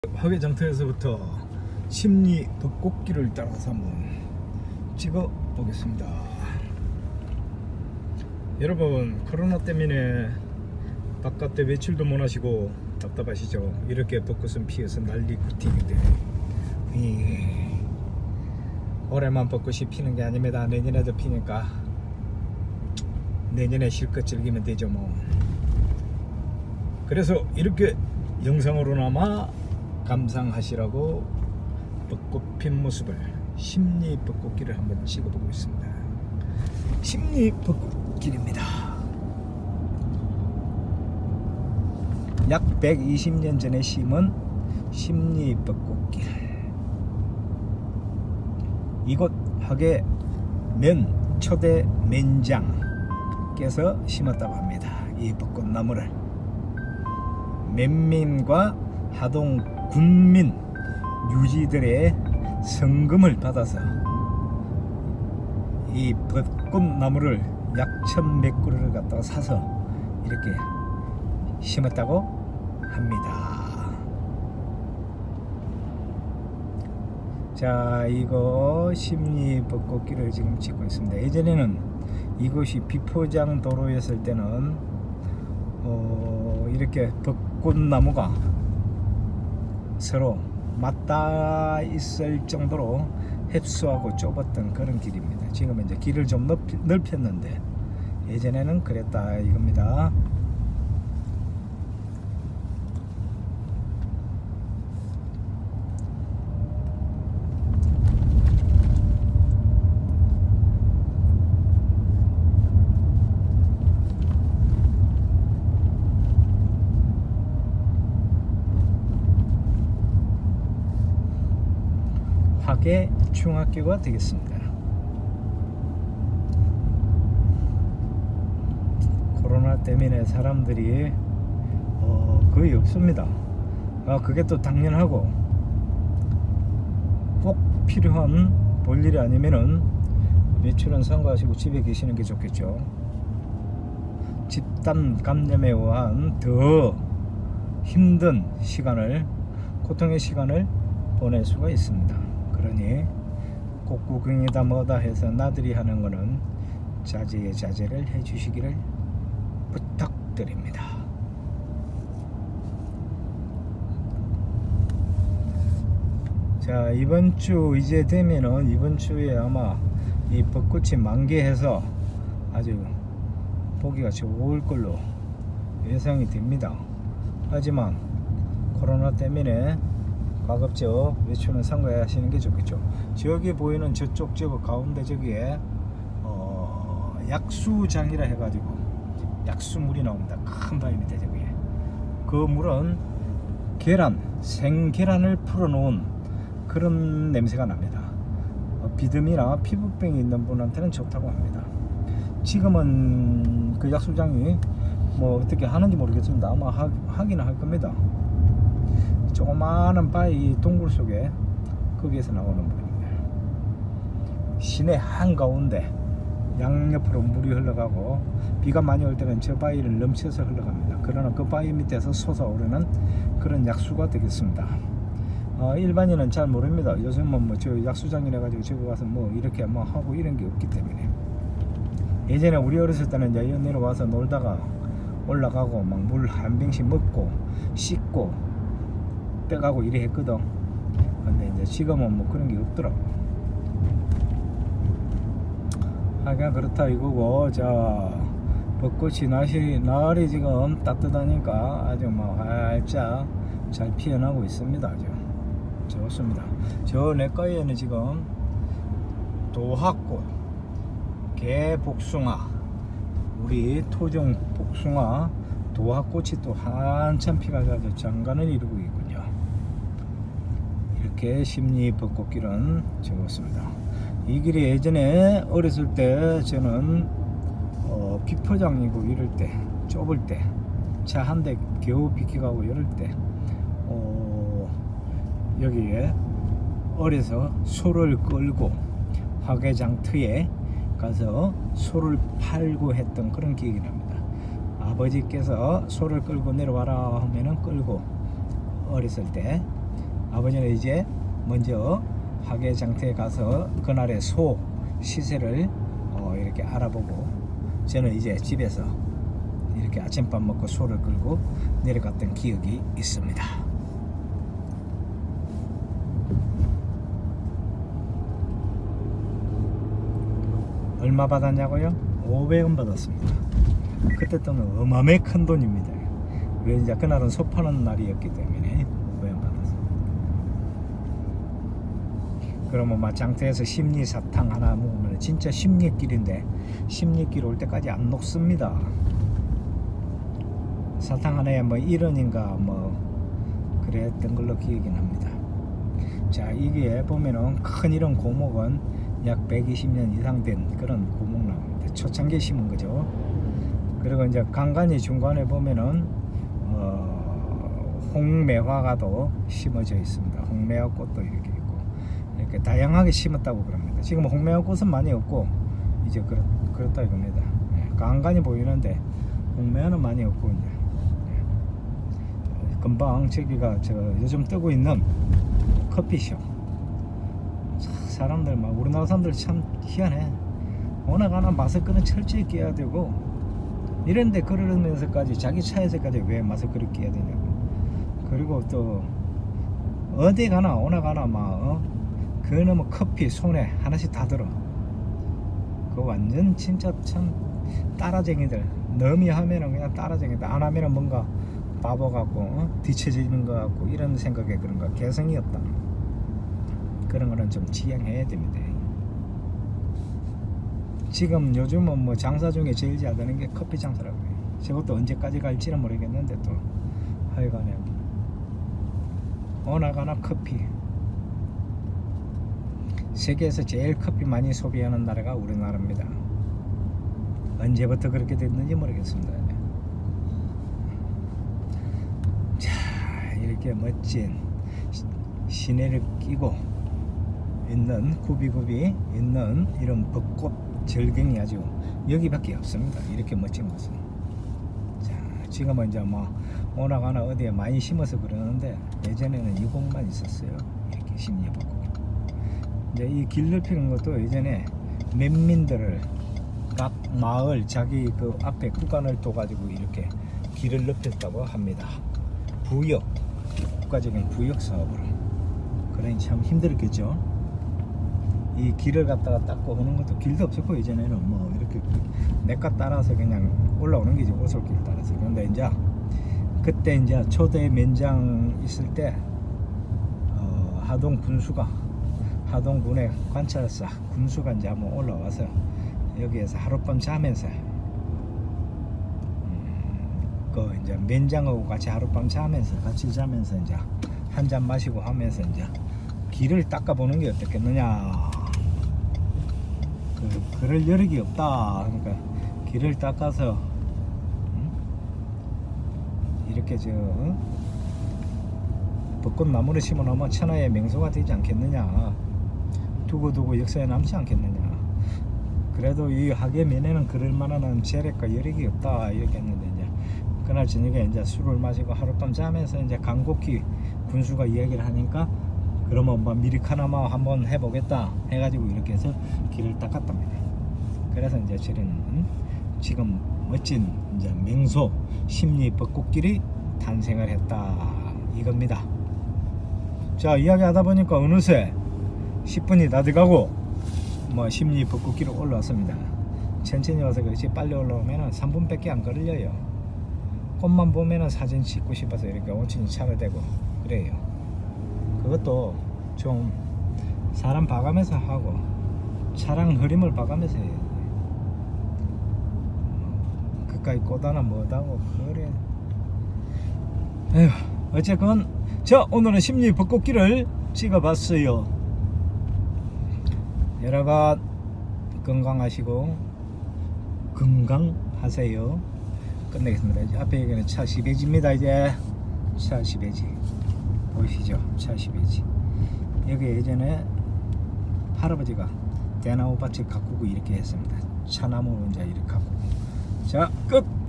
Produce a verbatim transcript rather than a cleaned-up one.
화개장터에서부터 심리 벚꽃길을 따라서 한번 찍어 보겠습니다. 여러분, 코로나 때문에 바깥에 외출도 못 하시고 답답하시죠? 이렇게 벚꽃은 피어서 난리 굿팅인데 올해만 벚꽃이 피는 게 아닙니다. 내년에도 피니까 내년에 실컷 즐기면 되죠 뭐. 그래서 이렇게 영상으로나마 감상하시라고 벚꽃 핀 모습을 심리 벚꽃길을 한번 찍어보고 있습니다. 심리 벚꽃길입니다. 약 백이십 년 전에 심은 심리 벚꽃길. 이곳 화계 면 초대 면장께서 심었다고 합니다. 이 벚꽃나무를 면민과 하동 군민 유지들의 성금을 받아서 이 벚꽃나무를 약 천백 그루를 갖다가 사서 이렇게 심었다고 합니다. 자, 이거 심리 벚꽃길을 지금 찍고 있습니다. 예전에는 이곳이 비포장 도로였을 때는 어, 이렇게 벚꽃나무가 서로 맞닿아 있을 정도로 협소하고 좁았던 그런 길입니다. 지금은 이제 길을 좀 넓, 넓혔는데 예전에는 그랬다 이겁니다. 화계 중학교가 되겠습니다. 코로나 때문에 사람들이 어, 거의 없습니다. 아, 그게 또 당연하고 꼭 필요한 볼일이 아니면은 외출은 삼가하시고 집에 계시는 게 좋겠죠. 집단 감염에 의한 더 힘든 시간을, 고통의 시간을 보낼 수가 있습니다. 그러니 꼭 구경이다 뭐다 해서 나들이 하는 거는 자제에 자제를 해 주시기를 부탁드립니다. 자, 이번 주 이제 되면은 이번 주에 아마 이 벚꽃이 만개해서 아주 보기가 좋을 걸로 예상이 됩니다. 하지만 코로나 때문에 가급적 외출은 삼가하시는 게 좋겠죠. 저기 보이는 저쪽 저 가운데 저기에 어, 약수장이라 해가지고 약수물이 나옵니다. 큰 바위입니다. 저기에 그 물은 계란, 생계란을 풀어놓은 그런 냄새가 납니다. 어, 비듬이나 피부병이 있는 분한테는 좋다고 합니다. 지금은 그 약수장이 뭐 어떻게 하는지 모르겠습니다. 아마 하, 하기는 할 겁니다. 조그마한 바위 동굴 속에 거기에서 나오는 물입니다. 시내 한가운데 양옆으로 물이 흘러가고 비가 많이 올 때는 저 바위를 넘쳐서 흘러갑니다. 그러나 그 바위 밑에서 솟아오르는 그런 약수가 되겠습니다. 어, 일반인은 잘 모릅니다. 요즘은 뭐 저 약수장이라 가지고 저거 가서 뭐 이렇게 뭐 하고 이런 게 없기 때문에. 예전에 우리 어렸을 때는 이제 내려와서 놀다가 올라가고 막 물 한 병씩 먹고 씻고 빼가고 이래 했거든. 근데 이제 지금은 뭐 그런 게 없더라고. 하여간 그렇다 이거고, 자, 벚꽃이 날씨, 날이 지금 따뜻하니까 아주 뭐 활짝 잘 피어나고 있습니다. 아주 좋습니다. 저 내과에는 지금 도화꽃, 개복숭아, 우리 토종 복숭아, 도화꽃이 또 한참 피가 가서 장관을 이루고 있군요. 이렇게 심리 벚꽃길은 적었습니다. 이 길이 예전에 어렸을 때 저는 어, 비포장이고 이럴 때, 좁을 때, 차 한 대 겨우 비켜가고 이럴 때 어, 여기에 어려서 소를 끌고 화개장터에 가서 소를 팔고 했던 그런 기억이 납니다. 아버지께서 소를 끌고 내려와라 하면은 끌고 어렸을 때 아버지는 이제 먼저 화개장터에 가서 그날의 소 시세를 어 이렇게 알아보고, 저는 이제 집에서 이렇게 아침밥 먹고 소를 끌고 내려갔던 기억이 있습니다. 얼마 받았냐고요? 오백 원 받았습니다. 그때 돈은 어마어마하게 큰 돈입니다. 왜 이제 그날은 소 파는 날이었기 때문에 오백 원 받았습니다. 그러면 막 장터에서 심리사탕 하나 먹으면 진짜 심리길인데, 심리길 올 때까지 안 녹습니다. 사탕 하나에 뭐 일 원인가 뭐 그랬던 걸로 기억이 납니다. 자, 이게 보면은 큰 이런 고목은 약 백이십 년 이상 된 그런 고목 나옵니다. 초창기에 심은 거죠. 그리고 이제 간간히 중간에 보면은 어, 홍매화가도 심어져 있습니다. 홍매화 꽃도 이렇게 있고, 이렇게 다양하게 심었다고 그럽니다. 지금 홍매화 꽃은 많이 없고 이제 그렇, 그렇다 이겁니다. 네, 간간히 보이는데 홍매화는 많이 없고, 이제 네. 금방 저기가 저 요즘 뜨고 있는 커피숍. 사람들 막 우리나라 사람들 참 희한해. 오나 가나 마스크는 철저히 끼야 되고, 이런데 그러면서까지 자기 차에서까지 왜 마스크를 끼야 되냐고. 그리고 또 어디 가나 오나 가나 막 어? 그놈의 커피 손에 하나씩 다 들어. 그 완전 진짜 참 따라쟁이들. 너미 하면은 그냥 따라쟁이들, 안 하면은 뭔가 바보 같고 어? 뒤처지는 것 같고, 이런 생각에 그런 거 개성이 없다. 그런 거는 좀 지양해야 됩니다. 지금 요즘은 뭐 장사 중에 제일 잘 되는 게 커피 장사라고 해요. 저것도 언제까지 갈지는 모르겠는데, 또 하여간에 오나가나 커피. 세계에서 제일 커피 많이 소비하는 나라가 우리나라입니다. 언제부터 그렇게 됐는지 모르겠습니다. 자, 이렇게 멋진 시내를 끼고 있는, 굽이굽이 있는 이런 벚꽃 절경이 아주 여기밖에 없습니다. 이렇게 멋진 곳은. 자, 지금은 이제 뭐 오나가나 어디에 많이 심어서 그러는데, 예전에는 이 곳만 있었어요. 이렇게 심리벚꽃. 이제 이 길 넓히는 것도 예전에 면민들을 각 마을 자기 그 앞에 구간을 둬 가지고 이렇게 길을 넓혔다고 합니다. 부역, 국가적인 부역 사업으로. 그러니 참 힘들었겠죠. 이 길을 갖다가 닦고 오는 것도, 길도 없었고 예전에는 뭐 이렇게 냇가 따라서 그냥 올라오는 게지, 오솔길 따라서. 그런데 이제 그때 이제 초대 면장 있을 때 어, 하동 군수가, 하동 군의 관찰사 군수가 이제 한번 올라와서 여기에서 하룻밤 자면서 음, 그 이제 면장하고 같이 하룻밤 자면서 같이 자면서 이제 한 잔 마시고 하면서 이제 길을 닦아보는 게 어떻겠느냐. 그, 그럴 여력이 없다. 그러니까 길을 닦아서 음? 이렇게 저 어? 벚꽃나무를 심어 놓으면 천하의 명소가 되지 않겠느냐. 두고두고 역사에 남지 않겠느냐. 그래도 이 하계면에는 그럴 만한 재력과 여력이 없다. 이렇게 했는데, 이제 그날 저녁에 이제 술을 마시고 하룻밤 자면서 이제 간곡히 군수가 이야기를 하니까, 그러면 뭐 미리카나마 한번 해보겠다 해가지고 이렇게 해서 길을 닦았답니다. 그래서 이제 저는 지금 멋진 이제 명소 심리 벚꽃길이 탄생을 했다 이겁니다. 자, 이야기하다 보니까 어느새 십 분이 다 돼가고 뭐 심리 벚꽃길을 올라왔습니다. 천천히 와서 그렇지 빨리 올라오면 삼 분밖에 안 걸려요. 꽃만 보면은 사진 찍고 싶어서 이렇게 온천히 차려대고 그래요. 그것도 좀 사람 봐가면서 하고 차량 흐림을 봐가면서 해야 돼. 그까이 꽃 하나 못하고 그래. 에휴, 어쨌건 자, 오늘은 심리 벚꽃길을 찍어봤어요. 여러분 건강하시고 건강하세요. 끝내겠습니다. 이제 앞에 여기는 차 시베지입니다. 이제 차 시베지 보이시죠? 차 시베지. 여기 예전에 할아버지가 대나무 밭을 가꾸고 이렇게 했습니다. 차나무로 이제 이렇게 가꾸고. 자, 끝!